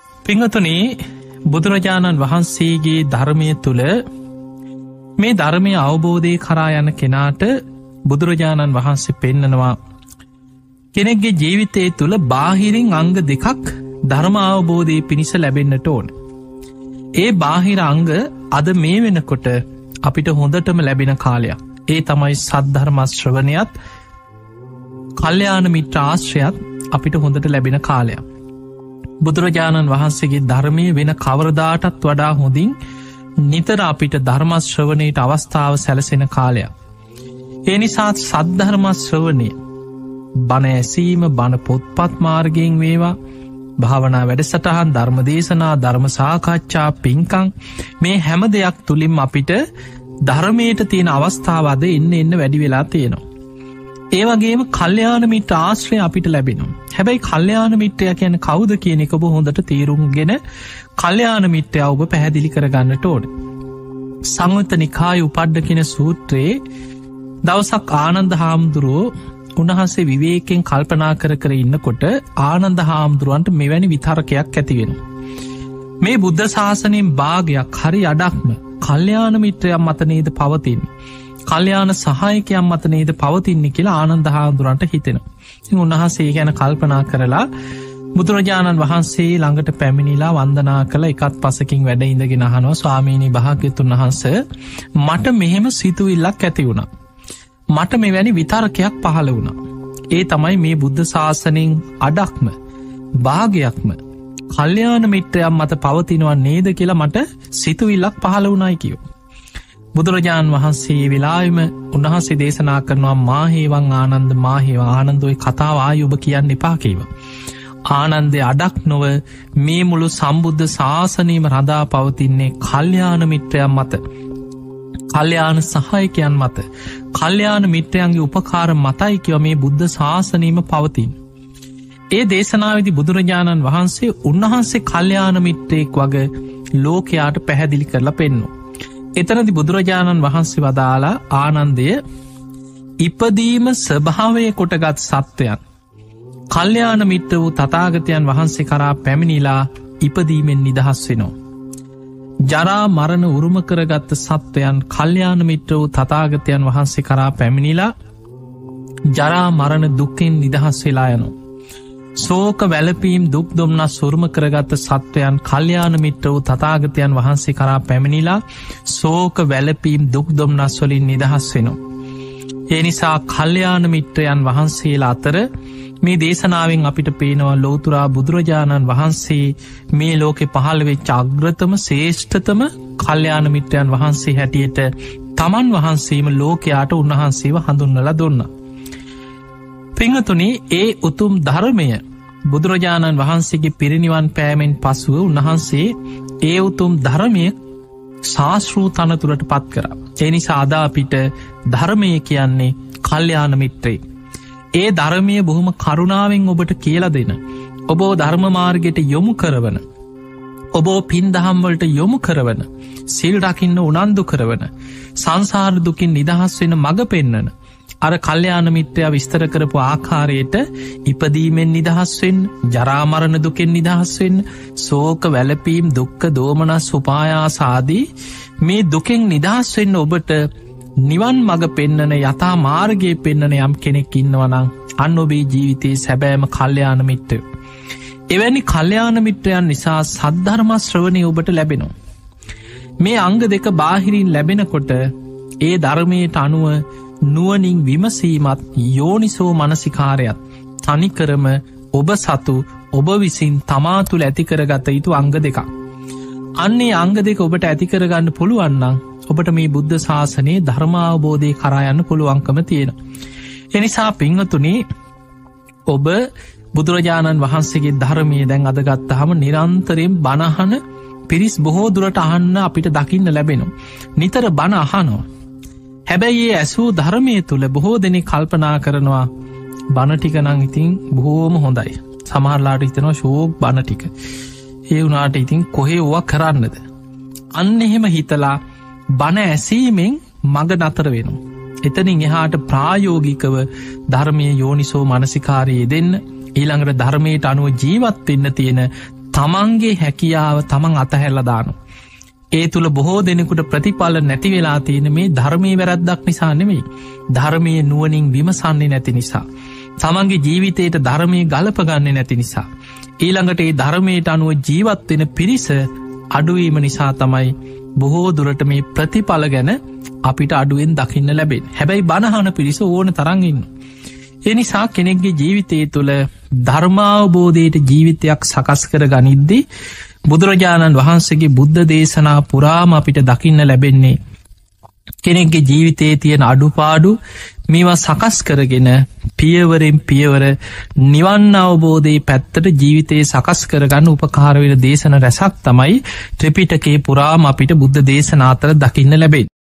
පිංහතුනි බුදුරජාණන් වහන්සේගේ ධර්මය තුළ මේ ධර්මය අවබෝධය කරා යන කෙනාට බුදුරජාණන් වහන්සේ පෙන්නනවා කෙනෙක්ගේ ජීවිතය තුළ බාහිරින් අංග දෙකක් ධර්ම අවබෝධය පිණිස ලැබෙන්න්නට ඕන. ඒ බාහිර අංග අද මේ වෙනකොට අපිට හොඳටම ලැබෙන කාලයක්. ඒ තමයි සද්ධර්මශ්‍රවනයත් කල්්‍යාන මිත්‍ර ආශ්‍රයත් අපිට හොඳට ලැබෙන කාලයක්. බුදුරජාණන් වහන්සේගේ ධර්මය වෙන කවරදාටත් වඩා හොඳින් නිතර අපිට ධර්මශ්‍රවනයට අවස්ථාව සැලසෙන කාලයක්. ඒ නිසාත් සද්ධර්මශ්‍රවනය බණ ඇසීම බණ පොත්පත් මාර්ගයෙන් වේවා භාවනා වැඩසටහන් ධර්මදේශනා ධර්ම සාකච්ඡා පින්කං මේ හැම දෙයක් තුළින් අපිට ධර්මයට තියෙන අවස්ථාවද එන්න වැඩි වෙලා තියෙනවා. ඒවගේම කල්්‍යාන මිත්‍ර ආශ්‍රය අපිට ලැබෙනවා. හැබැයි කල්්‍යාන මිත්‍රය කියන කවුද කියන එක ඔබ හොඳට තේරුම්ගෙන කල්්‍යාන මිත්‍රය ඔබ පැහැදිලි කරගන්නට ඕන. සංයුත්ත නිකාය උපඩ්ඩ කියන සූත්‍රයේ දවසක් ආනන්ද හාමුදුරුවෝ උන්වහන්සේ විවේකෙන් කල්පනා කර ඉන්නකොට ආනන්ද හාමුදුරුවන්ට මෙවැනි විතරකයක් ඇතිවෙන. මේ බුද්ධ ශාසනයෙන් භාගයක් හරි අඩක්ම කල්්‍යාන මිත්‍රයක් මතනේද පවතින්. කල්්‍යාන සහායකයන් මතනේද පවතින්නේ කියලා ආනන්ද හාමුදුරුවන්ට හිතෙනවා. උන්වහන්සේ ගැන කල්පනා කරලා බුදුරජාණන් වහන්සේ ළඟට පැමිණිලා වන්දනා කළ එකත් පසකින් වැඩ ඉඳගෙන අහනවා ස්වාමීනී භාග්‍යවතුන් වහන්ස මට මෙහෙම සිතුවිල්ලක් ඇති වුණා. මට මෙවැනි විතරකයක් පහළ වුණා. ඒ තමයි මේ බුද්ධ ශාසනයෙන් අඩක්ම භාගයක්ම කල්්‍යාන මිත්‍රයක් මත පවතිනවා නේද කියලා මට සිතුවිල්ලක් පහළ වුණයි කියෝ. බුදුරජාණන් වහන්සේ වෙලාවෙම උන්වහන්සේ දේශනා කරනවා මාහේවන් ආනන්ද මාහේවා ආනන්දෝයි කතාව ආයුබ කියන්න එපා කීව. ආනන්දය අඩක් නොව මේ මුළු සම්බුද්ධ ශාසනීම රඳා පවතින්නේ කල්්‍යාන මිත්‍රයක් මත කල්්‍යාන සහායකයන් මත කල්්‍යාන මිත්‍රයන්ගේ උපකාර මතයි කියව මේ බුද්ධ ශාසනීම පවතින්. ඒ දේශනාවදි බුදුරජාණන් වහන්සේ උන්වහන්සේ කල්්‍යාන මිත්‍රයෙක් වගේ ලෝකයාට පැහැදිලි කරලා පෙන්නු. එතනදි බුදුරජාණන් වහන්සේ වදාලා ආනන්දය ඉපදීම ස්වභාවය කොටගත් සත්වයන් කල්්‍යාන මිත්‍ර වූ තථාගතයන් වහන්සේ කරා පැමිණිලා ඉපදීමෙන් නිදහස් වෙනවා. ජරා මරණ උරුම කරගත්ත සත්වයන් කල්්‍යාන මිත්‍ර වූ තථාගතයන් වහන්සේ කරා පැමිණිලා ජරා මරණ දුක්ඛෙන් නිදහස් වෙලා යනවා. ශෝක වැළපීම් දුක් දුම්නස් උරුම කරගත්ත සත්වයන් කල්්‍යාන මිත්‍ර වූ තථාගතයන් වහන්සේ කරා පැමිණිලා ශෝක වැළපීම් දුක් දුම්නස් වලින් නිදහස් වෙනවා. ඒ නිසා කල්්‍යාන මිත්‍රයන් වහන්සේලා අතර මේ දේශනාවෙන් අපිට පේනවා ලෝතුරා බුදුරජාණන් වහන්සේ මේ ලෝකෙ පහළ වෙච්ච අග්‍රතම ශ්‍රේෂ්ඨතම කල්්‍යාන මිත්‍රයන් වහන්සේ හැටියට තමන් වහන්සේම ලෝකයාට උන්වහන්සේව හඳුන්වලා දුන්නා. පිංහතුනි ඒ උතුම් ධර්මය බුදුරජාණන් වහන්සේගේ පිරිනිවන් පෑමෙන් පසුව උන්වහන්සේ ඒ උතුම් ධර්මය ශාස්ත්‍රූ තනතුරට පත් කරා. ඒ නිසා අද අපිට ධර්මය කියන්නේ කල්්‍යාන මිත්‍රයෙක්. ඒ ධර්මය බොහොම කරුණාවෙන් ඔබට කියලා දෙන. ඔබෝ ධර්ම මාර්ගයට යොමු කරවන. ඔබෝ පින් දහම්වලට යොමු කරවන. සිල් රකින්න උනන්දු කරවන. සංසාර දුකින් නිදහස් වෙන මඟ පෙන්නන. අර කල්්‍යාන මිත්‍රයා විස්තර කරපු ආකාරයට ඉපදීමෙන් නිදහස්වෙන් ජරාමරණ දුකෙන් නිදහස්වෙන් සෝක වැළපීම් දුක්ඛ දෝමනස් උපායාසාදී මේ දුකෙන් නිදහස්වෙන්න ඔබට නිවන් මඟ පෙන්නන යථා මාර්ගයේ පෙන්නන යම් කෙනෙක් ඉන්නවනං අන්න ඔබේ ජීවිතයේ සැබෑම කල්්‍යාන මිත්‍රය. එවැනි කල්්‍යාන මිත්‍රයන් නිසා සද්ධර්ම ශ්‍රවණය ඔබට ලැබෙනවා. මේ අංග දෙක බාහිරින් ලැබෙනකොට ඒ ධර්මයට අනුව නුවණින් විමසීමත් යෝනිසෝ මනසිකාරයත් තනිකරම ඔබ සතු ඔබ විසින් තමා තුළ ඇතිකරගත යුතු අංග දෙකක්. අන්නේ අංග දෙක ඔබට ඇතිකරගන්න පුළුවන්නම් ඔබට මේ බුද්ධ ශාසනයේ ධර්මාවබෝධය කරා යන්න පුළුවන්කම තියෙන. එනිසා පිංහතුනි ඔබ බුදුරජාණන් වහන්සේගේ ධර්මය දැන් අදගත්තහම නිරන්තරයෙන් බණහන පිරිස් බොහෝ දුරට අහන්න අපිට දකින්න ලැබෙනවා. නිතර බණ අහනවා. හැබැයි ඒ ඇසූ ධර්මය තුළ බොහෝ දෙනෙ කල්පනා කරනවා බණ ටික නං ඉතින් බොහෝම හොඳයි. සමහරලාට හිතනවා ශෝක් බණ ටික. ඒ වුණාට ඉතින් කොහේ ඕවා කරන්නද. අන්න එහෙම හිතලා බණ ඇසීමෙන් මඟ නතර වෙනවා. එතනින් එහාට ප්‍රායෝගිකව ධර්මය යෝනිසෝ මනසිකාරයේ දෙන්න ඊළඟට ධර්මයට අනුව ජීවත් වෙන්න තියෙන තමන්ගේ හැකියාව තමන් අතහැරලා ඒ තුළ බොහෝ දෙනෙකුට ප්‍රතිඵල නැති වෙලා තියෙන මේ ධර්මය වැරැද්දක් නිසා නෙමෙයි. ධර්මය නුවණින් විමසන්නේ නැති නිසා. තමන්ගේ ජීවිතයට ධර්මය ගලපගන්නේ නැති නිසා. ඊළඟට ඒ ධර්මයට අනුව ජීවත් වෙන පිරිස අඩුවීම නිසා තමයි බොහෝ දුරට මේ ප්‍රතිඵල ගැන අපිට අඩුවෙන් දකින්න ලැබෙන්. හැබැයි බණහන පිරිස ඕන තරංගන්න. එනිසා කෙනෙක්ගේ ජීවිතය තුළ ධර්මාවබෝධයට ජීවිතයක් සකස් කර ගනිද්දී බුදුරජාණන් වහන්සේගේ බුද්ධ දේශනා පුරාම අපිට දකින්න ලැබෙන්නේ කෙනෙක්ගේ ජීවිතයේ තියෙන අඩුපාඩු මේවා සකස් කරගෙන පියවරෙන් පියවර නිවන් අවබෝධයේ පැත්තට ජීවිතයේ සකස් කරගන්න උපකාර වෙන දේශන රැසක් තමයි ත්‍රිපිටකේ පුරාම අපිට බුද්ධ දේශනා අතර දකින්න ලැබෙන්නේ.